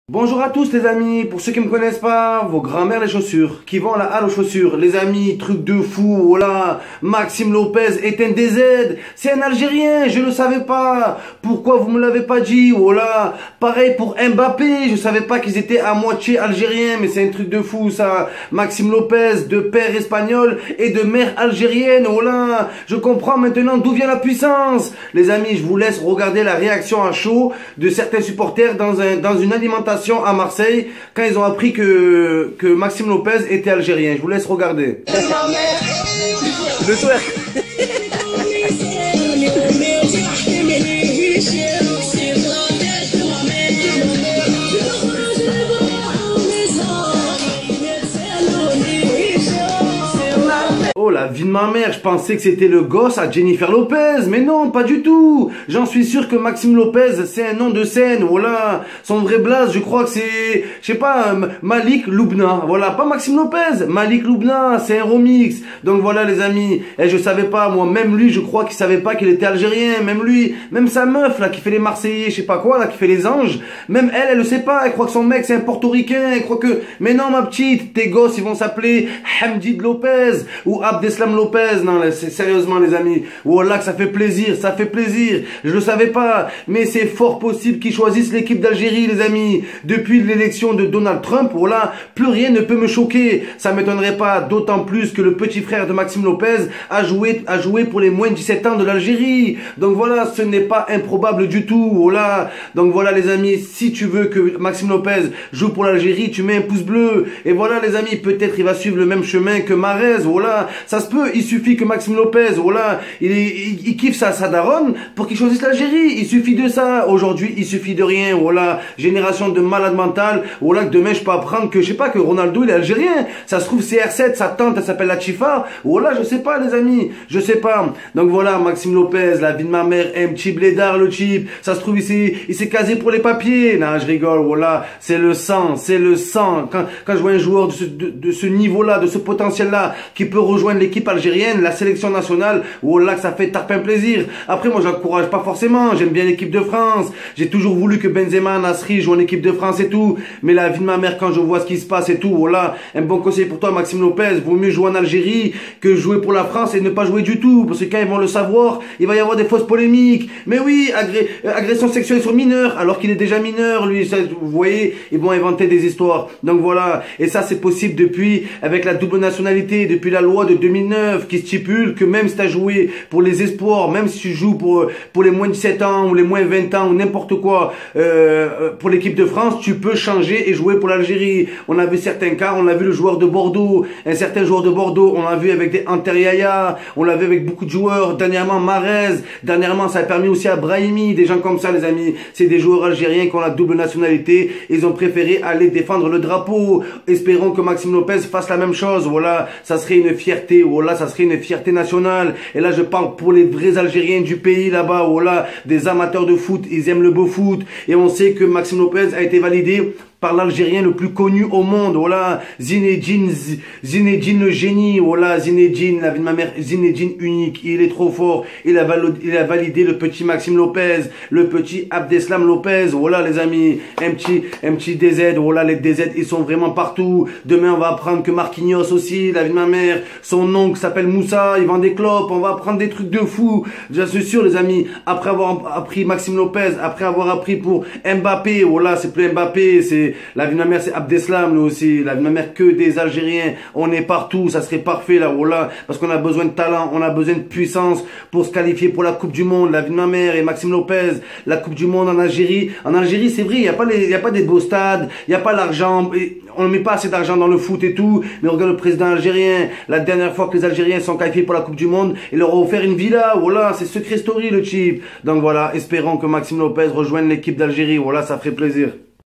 Bonjour à tous les amis, pour ceux qui me connaissent pas, vos grands-mères les chaussures, qui vont à la halle aux chaussures, les amis, truc de fou, voilà, Maxime Lopez est un DZ, c'est un Algérien, je le savais pas, pourquoi vous me l'avez pas dit, voilà, pareil pour Mbappé, je savais pas qu'ils étaient à moitié algériens, mais c'est un truc de fou ça, Maxime Lopez, de père espagnol et de mère algérienne, voilà, je comprends maintenant d'où vient la puissance, les amis, je vous laisse regarder la réaction à chaud de certains supporters dans une alimentation à Marseille quand ils ont appris que Maxime Lopez était algérien. Je vous laisse regarder. Le twerk. Oh la vie de ma mère, je pensais que c'était le gosse à Jennifer Lopez, mais non, pas du tout. J'en suis sûr que Maxime Lopez, c'est un nom de scène, voilà. Son vrai blaze, je crois que c'est, je sais pas, Malik Loubna, voilà, pas Maxime Lopez, Malik Loubna, c'est un remix. Donc voilà les amis, et je savais pas, moi, même lui, je crois qu'il savait pas qu'il était algérien, même lui, même sa meuf là, qui fait les Marseillais, je sais pas quoi, là, qui fait les anges, même elle le sait pas, elle croit que son mec c'est un portoricain, elle croit que, mais non ma petite, tes gosses ils vont s'appeler Hamdid Lopez, ou Abdeslam Lopez, non, c'est sérieusement les amis, voilà que ça fait plaisir, je le savais pas, mais c'est fort possible qu'ils choisissent l'équipe d'Algérie les amis, depuis l'élection de Donald Trump, voilà, plus rien ne peut me choquer, ça m'étonnerait pas, d'autant plus que le petit frère de Maxime Lopez a joué pour les moins de 17 ans de l'Algérie, donc voilà, ce n'est pas improbable du tout, voilà, donc voilà les amis, si tu veux que Maxime Lopez joue pour l'Algérie, tu mets un pouce bleu, et voilà les amis, peut-être il va suivre le même chemin que Mahrez, voilà, ça se peut, il suffit que Maxime Lopez, voilà, il kiffe sa daronne pour qu'il choisisse l'Algérie, il suffit de ça, aujourd'hui il suffit de rien, voilà, génération de malades mentales, voilà, que demain je peux apprendre que, je sais pas, que Ronaldo il est algérien, ça se trouve CR7, sa tante elle s'appelle la Chifa, voilà, je sais pas les amis, je sais pas, donc voilà, Maxime Lopez, la vie de ma mère, un petit blédard le type, ça se trouve il s'est casé pour les papiers, non je rigole, voilà, c'est le sang, quand je vois un joueur de ce niveau-là, de ce potentiel-là, qui peut rejoindre l'équipe algérienne, la sélection nationale, voilà que ça fait tarpin plaisir. Après moi j'encourage pas forcément, j'aime bien l'équipe de France, j'ai toujours voulu que Benzema, Nasri jouent en équipe de France et tout, mais la vie de ma mère quand je vois ce qui se passe et tout, voilà, un bon conseil pour toi Maxime Lopez, vaut mieux jouer en Algérie que jouer pour la France et ne pas jouer du tout, parce que quand ils vont le savoir, il va y avoir des fausses polémiques, mais oui, agression sexuelle sur mineur, alors qu'il est déjà mineur, lui, ça, vous voyez, ils vont inventer des histoires, donc voilà, et ça c'est possible depuis, avec la double nationalité, depuis la loi de 2009 qui stipule que même si tu as joué pour les espoirs, même si tu joues pour les moins de 17 ans ou les moins de 20 ans ou n'importe quoi pour l'équipe de France, tu peux changer et jouer pour l'Algérie. On a vu certains cas, on a vu le joueur de Bordeaux, un certain joueur de Bordeaux, on l'a vu avec des Ante Yaya, on l'a vu avec beaucoup de joueurs, dernièrement Mahrez, dernièrement ça a permis aussi à Brahimi, des gens comme ça les amis, c'est des joueurs algériens qui ont la double nationalité, ils ont préféré aller défendre le drapeau, espérons que Maxime Lopez fasse la même chose, voilà, ça serait une fierté, voilà, ça serait une fierté nationale, et là je parle pour les vrais Algériens du pays là-bas, voilà, des amateurs de foot, ils aiment le beau foot, et on sait que Maxime Lopez a été validé par l'Algérien le plus connu au monde, voilà, Zinedine le génie, voilà, Zinedine, la vie de ma mère, Zinedine unique, il est trop fort, il a validé le petit Maxime Lopez, le petit Abdeslam Lopez, voilà les amis, un petit DZ, voilà, les DZ, ils sont vraiment partout, demain on va apprendre que Marquinhos aussi, la vie de ma mère, son oncle s'appelle Moussa, il vend des clopes, on va apprendre des trucs de fou, je suis sûr les amis, après avoir appris Maxime Lopez, après avoir appris pour Mbappé, voilà, c'est plus Mbappé, c'est la vie de ma mère, c'est Abdeslam, nous aussi. La vie de ma mère, que des Algériens. On est partout. Ça serait parfait, là, voilà. Parce qu'on a besoin de talent. On a besoin de puissance pour se qualifier pour la Coupe du Monde. La vie de ma mère et Maxime Lopez. La Coupe du Monde en Algérie. En Algérie, c'est vrai, il n'y a pas des beaux stades. Il n'y a pas l'argent. On ne met pas assez d'argent dans le foot et tout. Mais regarde le président algérien. La dernière fois que les Algériens sont qualifiés pour la Coupe du Monde, il leur a offert une villa. Voilà, c'est secret story, le type. Donc voilà, espérons que Maxime Lopez rejoigne l'équipe d'Algérie. Voilà, ça ferait plaisir.